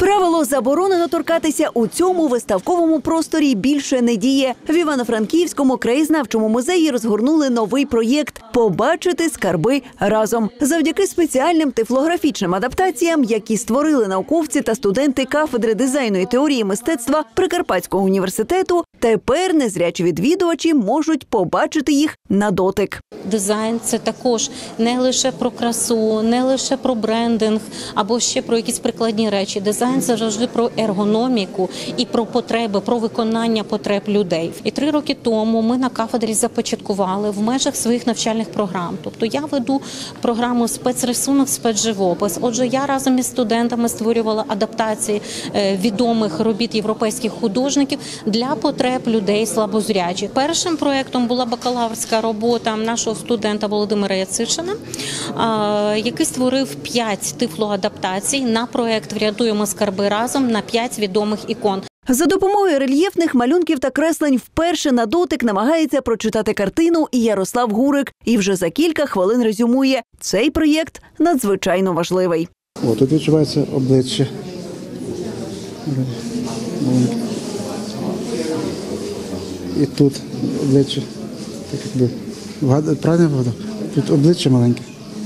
Правило «заборонено торкатися» у цьому виставковому просторі більше не діє. В Івано-Франківському краєзнавчому музеї розгорнули новий проєкт «Побачити скарби разом». Завдяки спеціальним тифлографічним адаптаціям, які створили науковці та студенти кафедри дизайну і теорії мистецтва Прикарпатського університету, тепер незрячі відвідувачі можуть побачити їх на дотик. Дизайн – це також не лише про красу, не лише про брендинг або ще про якісь прикладні речі. Дизайн – це завжди про ергономіку і про потреби, про виконання потреб людей. І 3 роки тому ми на кафедрі започаткували в межах своїх навчальних програм. Тобто я веду програму «Спецрисунок, спецживопис». Отже, я разом із студентами створювала адаптації відомих робіт європейських художників для потреб людей слабозрячих. Першим проєктом була бакалаврська робота нашого студента Володимира Яцишина, який створив 5 тифлоадаптацій на проєкт «Врятуємо скарби разом» на 5 відомих ікон. За допомогою рельєфних малюнків та креслень вперше на дотик намагається прочитати картину і Ярослав Гурик. І вже за кілька хвилин резюмує – цей проєкт надзвичайно важливий. Тут відчувається обличчя. І тут обличчя. Так якби, правильно вгадав? Тут обличчя маленьке.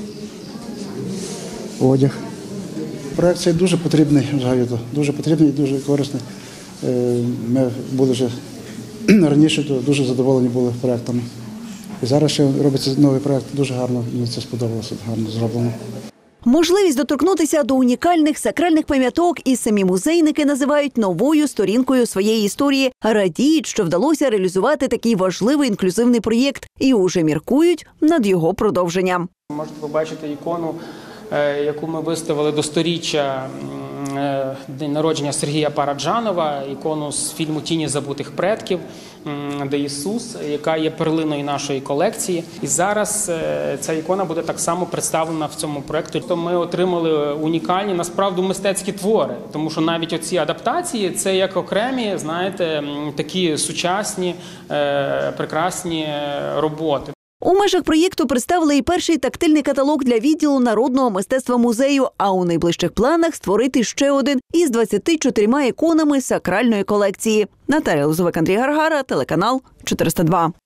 Одяг. Проєкт цей дуже потрібний, дуже потрібний і дуже корисний. Ми були вже раніше дуже задоволені були проєктами. І зараз ще робиться новий проєкт, дуже гарно, мені це сподобалося, гарно зроблено. Можливість доторкнутися до унікальних сакральних пам'яток і самі музейники називають новою сторінкою своєї історії. Радіють, що вдалося реалізувати такий важливий інклюзивний проєкт і уже міркують над його продовженням. Можете побачити ікону, яку ми виставили до 100-річчя день народження Сергія Параджанова, ікону з фільму «Тіні забутих предків», де Ісус, яка є перлиною нашої колекції. І зараз ця ікона буде так само представлена в цьому проєкті. Тобто ми отримали унікальні, насправді, мистецькі твори, тому що навіть оці адаптації – це як окремі, знаєте, такі сучасні, прекрасні роботи. У межах проєкту представили і перший тактильний каталог для відділу народного мистецтва музею, а у найближчих планах створити ще один із 24 іконами сакральної колекції. Наталія Лозовик, Андрій Гаргара, телеканал 402.